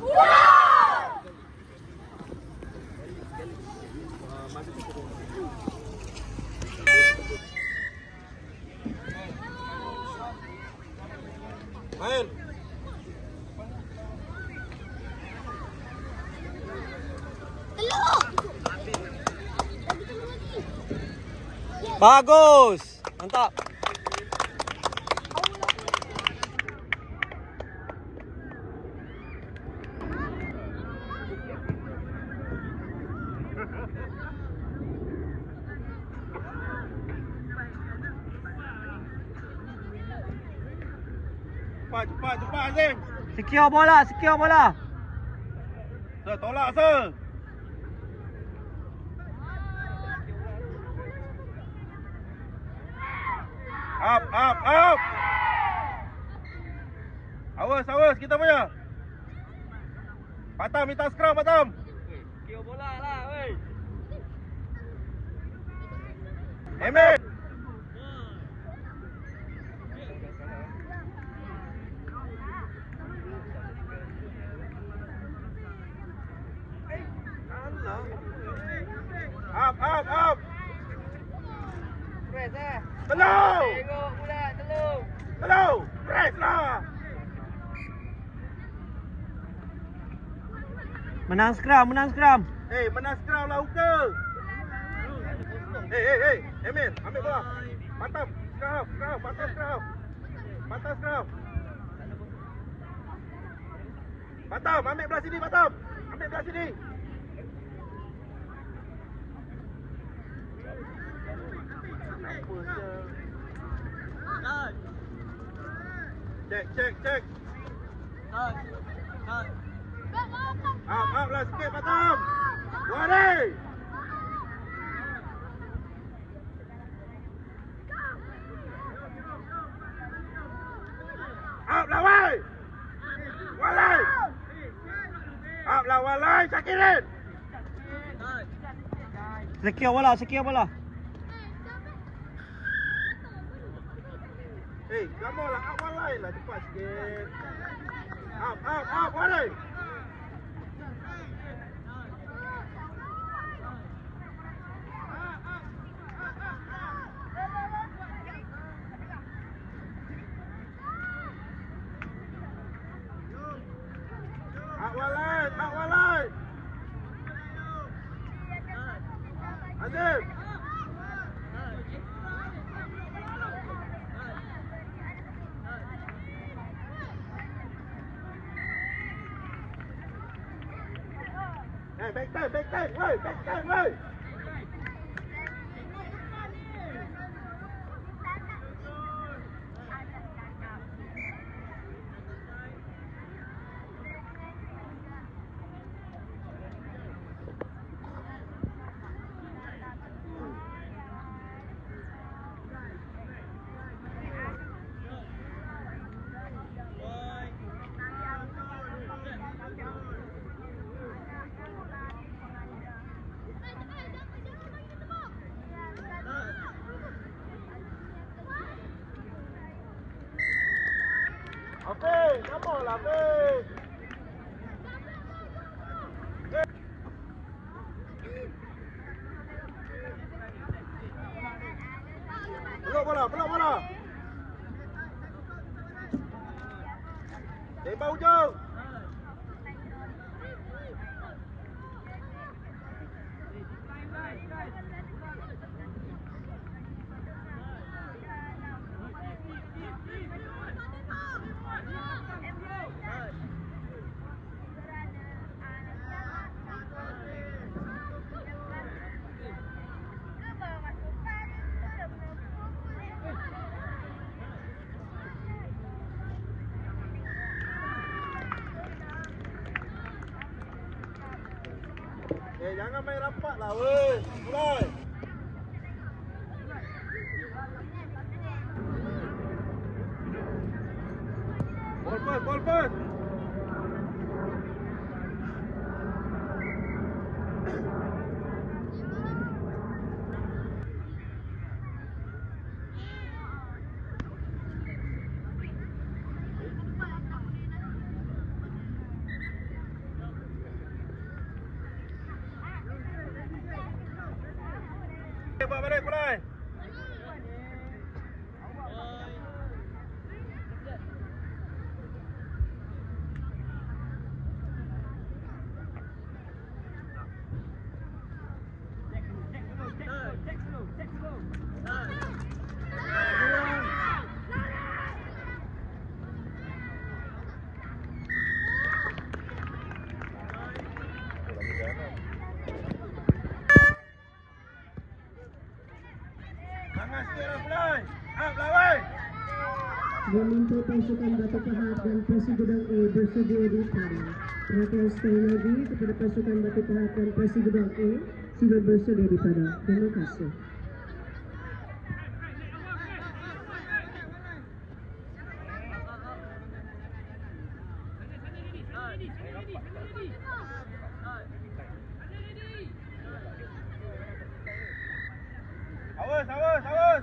Main. Bagus. Mantap. Cepat Azim. Secure bola. Sir, tolak sir. Up. Awas kita punya. Batam minta scrum Batam. Secure bola lah, weh. Emil. Up. Press eh. Telur. Tengok pula, telur. Press lah. Menang scrum. Menang scrum lah Uka. Emil, ambil bola. Batam, scrum. Batam scrum. Batam, ambil belah sini Batam. Cek. Up lah sikit Batam. Wari. Up lah Wai. Walai. Up lah Walai Syakirin. Secure bola. Kamu lah up Walai lah cepat sikit. Up Walai. Walai. Azim. Back time, woi. Hafiz, kamu lah Hafiz. Peluk bola. Tembak hujung. Jangan main rapat lah weh. Mulai. Ball first. buat balik mulai. Meminta pasukan Batu Pahat dan Persi Gudang A bersedia di sana. Perhatian sekali lagi kepada pasukan Batu Pahat dan Persi Gudang A sudah bersedia di sana. Terima kasih. Awas, awas, awas.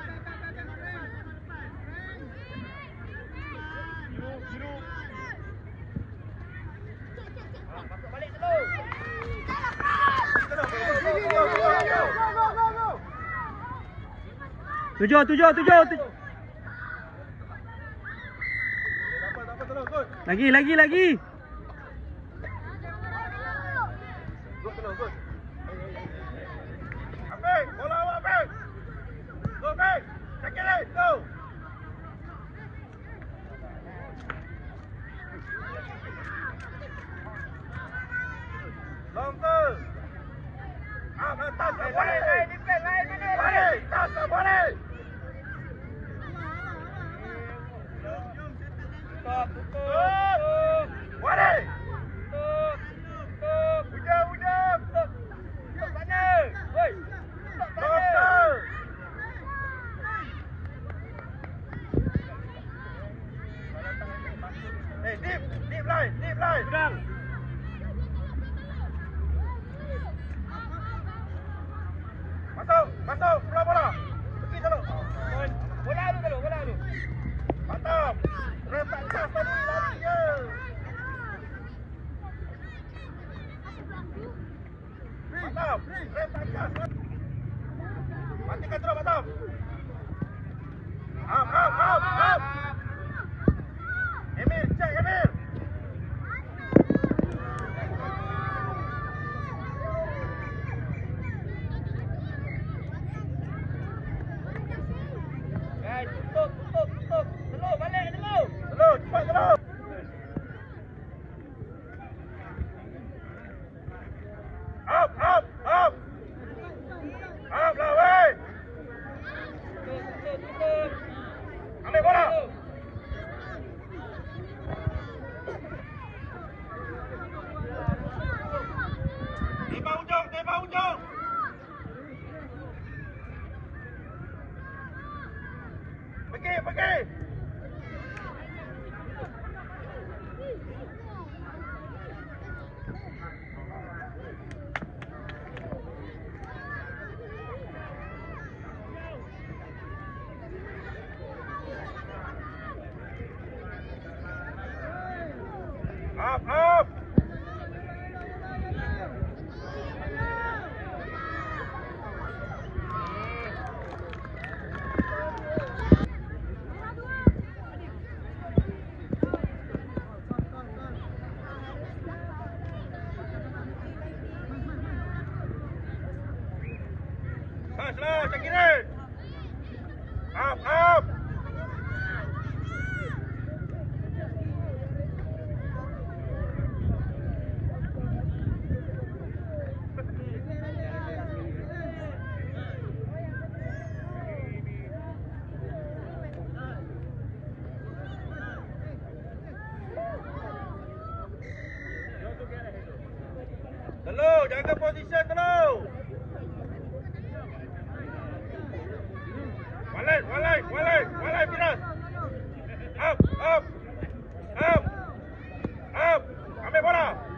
Tujuh. Lagi. Apik, bola awak Apik. Go Apik. Check it, go. Long turn. Tas tak boleh. Boleh, tas tak boleh. Stop. Boleh. Stop. Ujung. Stop sana. Woi. Stop sana. Long turn. Deep line. Pedang. Masuk, bola. Pergi dulu. Bola dulu. Mantap. Rem tak kas tadi, lari je. Mantap. Rem tak kas. Matikan terus, mantap. Up. Emir, cek Emir. Tutup. Telur balik. Cepat telur. Up. Up lah, weh. Tutup. Ambil bola. Tembak ujung. Pergi. Up. Lah, cek kiri. Up. Telur, jaga position telur. Walai, Firas. Up. Ambil bola.